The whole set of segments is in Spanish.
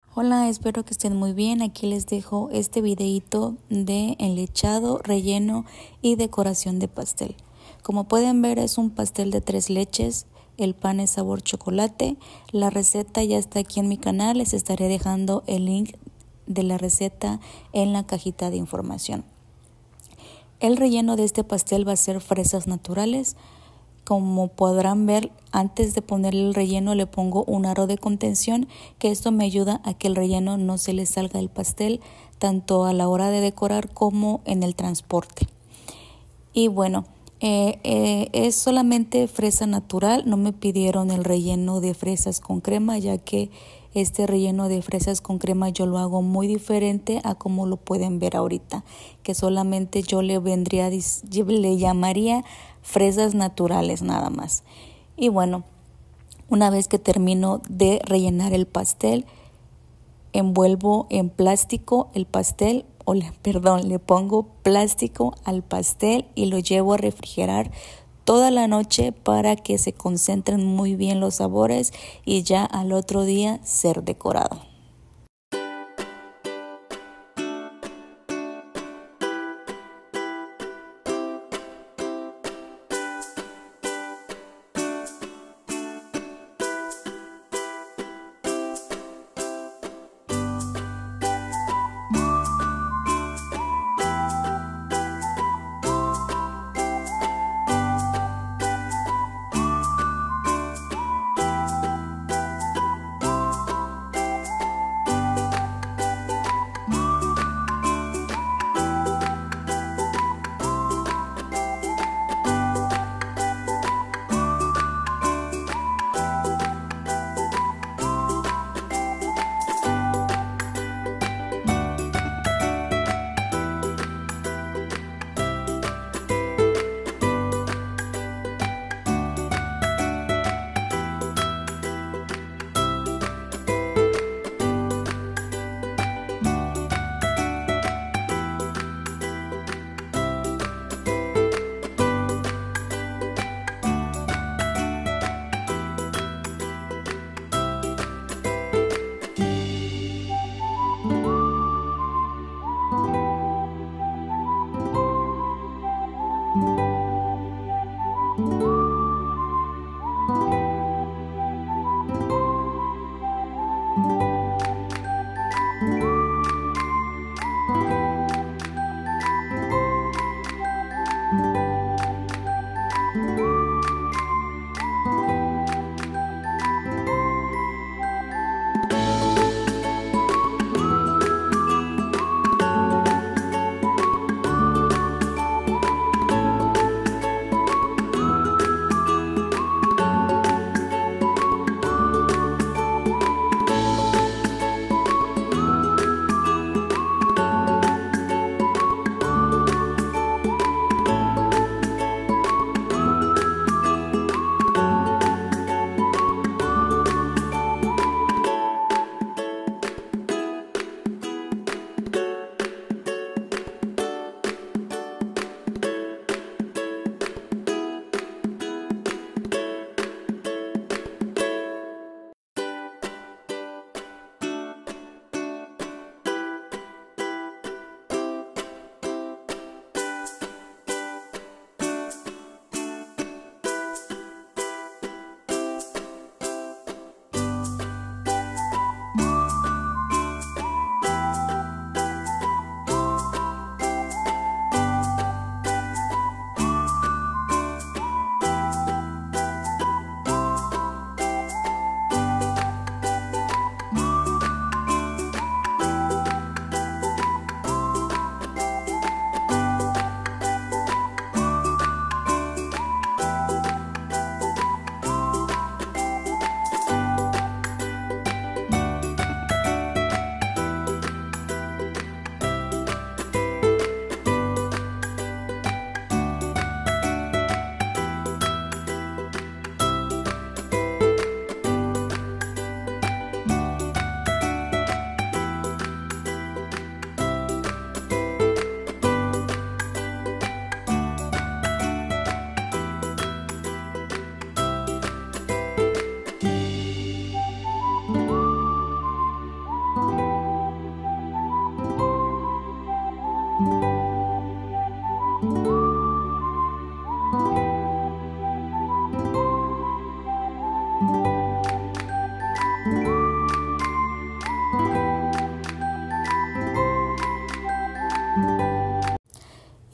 Hola, espero que estén muy bien. Aquí les dejo este videito de enlechado, relleno y decoración de pastel. Como pueden ver, es un pastel de 3 leches. El pan es sabor chocolate. La receta ya está aquí en mi canal. Les estaré dejando el link de la receta en la cajita de información. El relleno de este pastel va a ser fresas naturales. Como podrán ver, antes de ponerle el relleno le pongo un aro de contención, que esto me ayuda a que el relleno no se le salga del pastel, tanto a la hora de decorar como en el transporte. Y bueno, es solamente fresa natural, no me pidieron el relleno de fresas con crema, ya que este relleno de fresas con crema yo lo hago muy diferente a como lo pueden ver ahorita, que solamente yo le llamaría fresas naturales nada más. Y bueno, una vez que termino de rellenar el pastel, envuelvo en plástico el pastel, le pongo plástico al pastel y lo llevo a refrigerar toda la noche para que se concentren muy bien los sabores y ya al otro día ser decorado.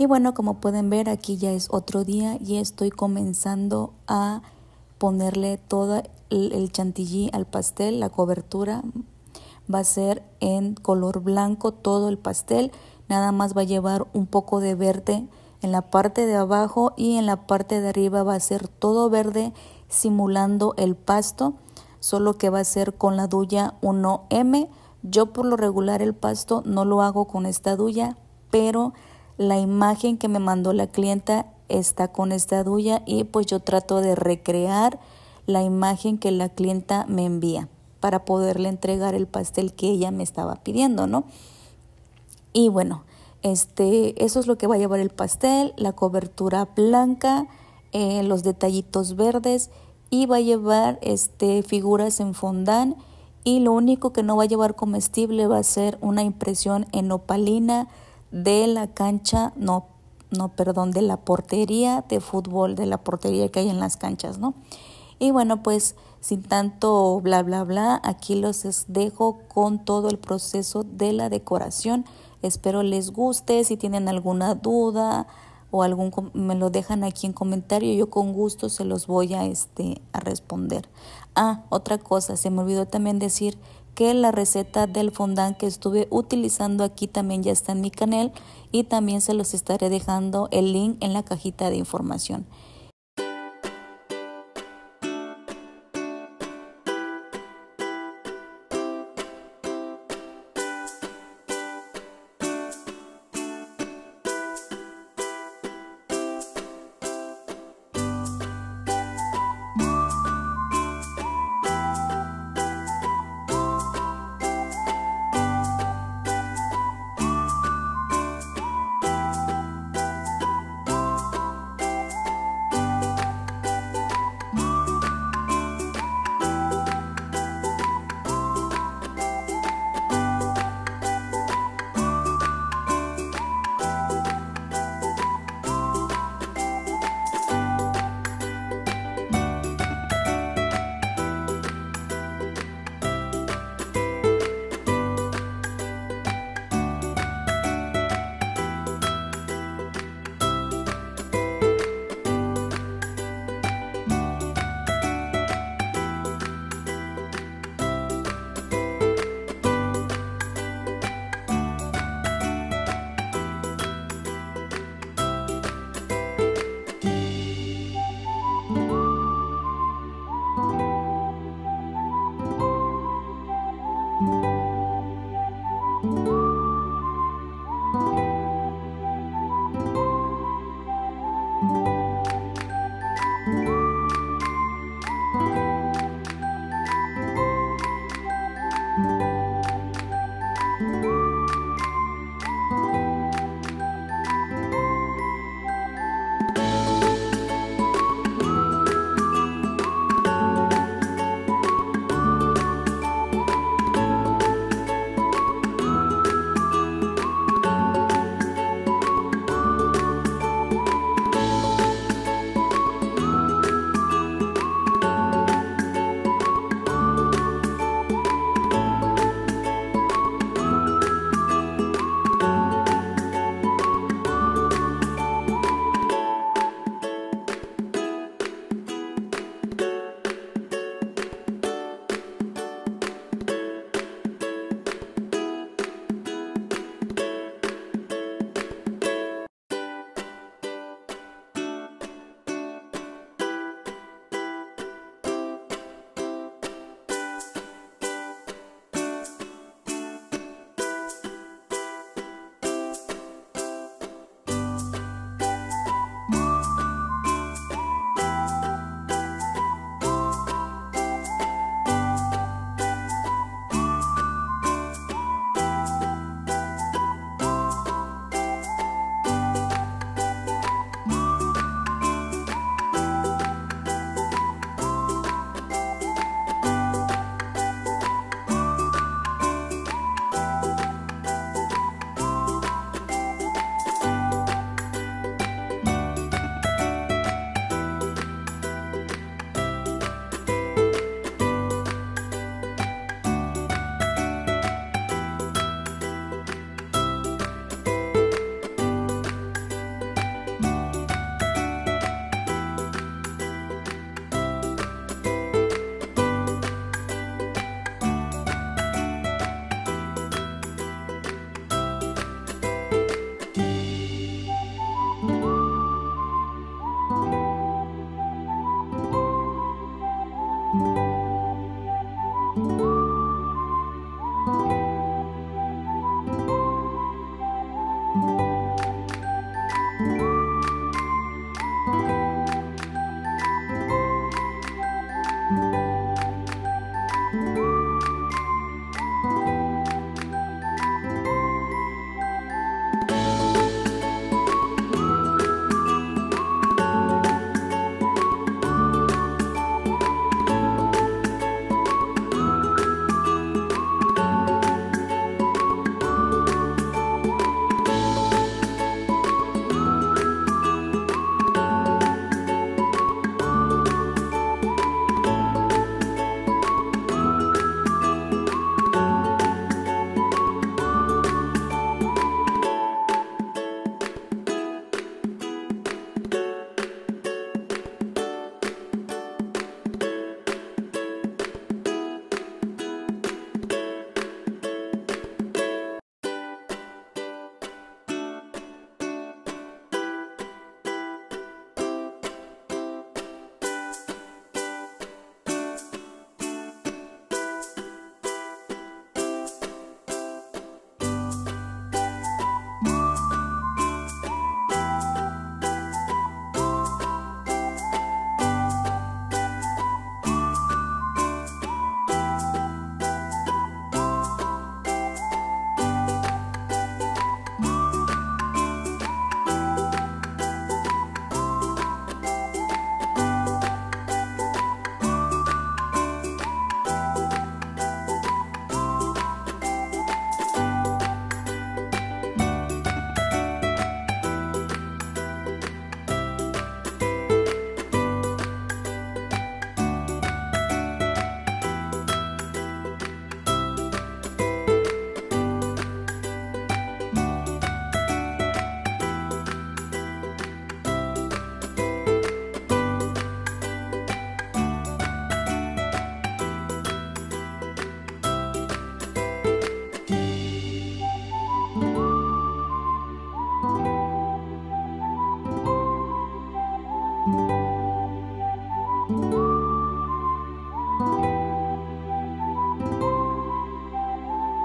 Y bueno, como pueden ver, aquí ya es otro día y estoy comenzando a ponerle todo el chantilly al pastel. La cobertura va a ser en color blanco todo el pastel. Nada más va a llevar un poco de verde en la parte de abajo y en la parte de arriba va a ser todo verde simulando el pasto, solo que va a ser con la duya 1M. Yo por lo regular el pasto no lo hago con esta duya, pero la imagen que me mandó la clienta está con esta duya y pues yo trato de recrear la imagen que la clienta me envía para poderle entregar el pastel que ella me estaba pidiendo, ¿no? Y bueno, eso es lo que va a llevar el pastel, la cobertura blanca, los detallitos verdes y va a llevar figuras en fondant y lo único que no va a llevar comestible va a ser una impresión en opalina de la cancha, de la portería de fútbol, de la portería que hay en las canchas, ¿no? Y bueno, pues sin tanto bla bla bla, aquí los dejo con todo el proceso de la decoración. Espero les guste. Si tienen alguna duda o me lo dejan aquí en comentario, yo con gusto se los voy a responder. Otra cosa, se me olvidó también decir que la receta del fondant que estuve utilizando aquí también ya está en mi canal y también se los estaré dejando el link en la cajita de información.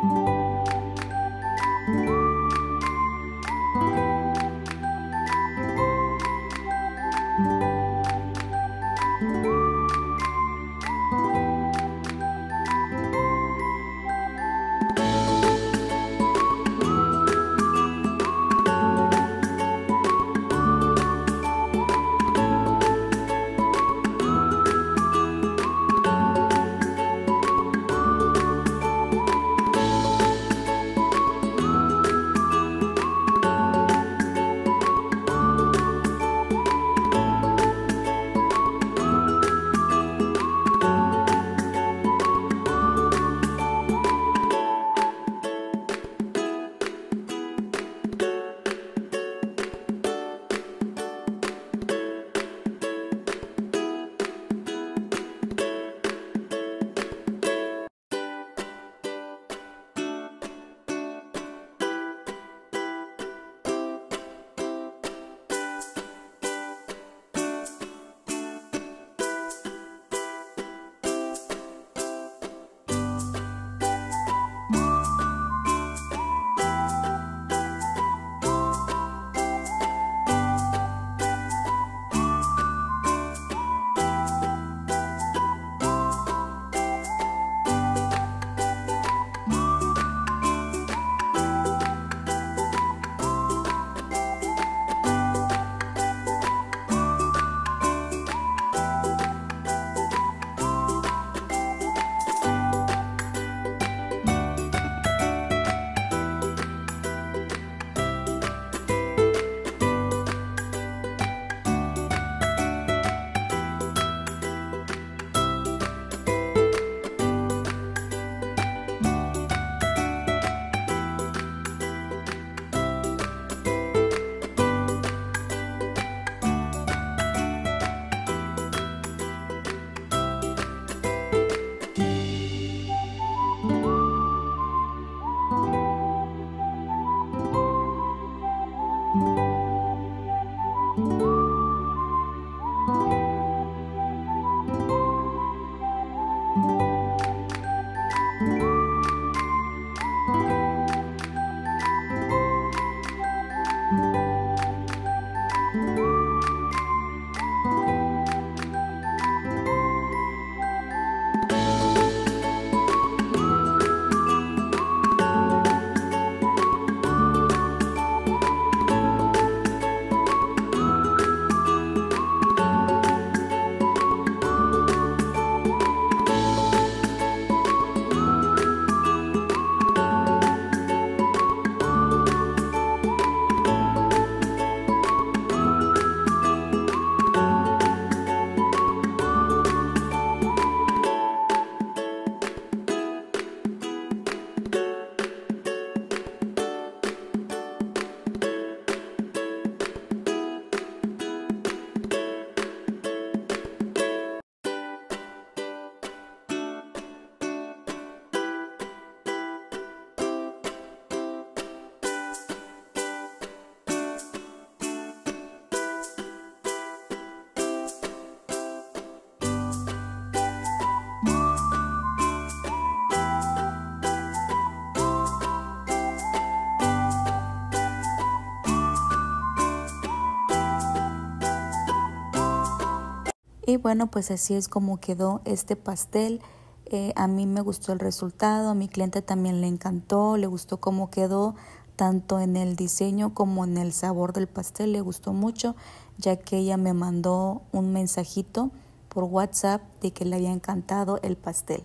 Y bueno, pues así es como quedó este pastel. A mí me gustó el resultado, a mi cliente también le encantó, le gustó cómo quedó, tanto en el diseño como en el sabor del pastel, le gustó mucho, ya que ella me mandó un mensajito por WhatsApp de que le había encantado el pastel.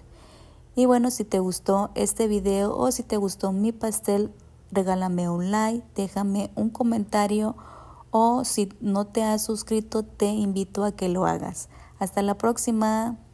Y bueno, si te gustó este video o si te gustó mi pastel, regálame un like, déjame un comentario o si no te has suscrito, te invito a que lo hagas. Hasta la próxima.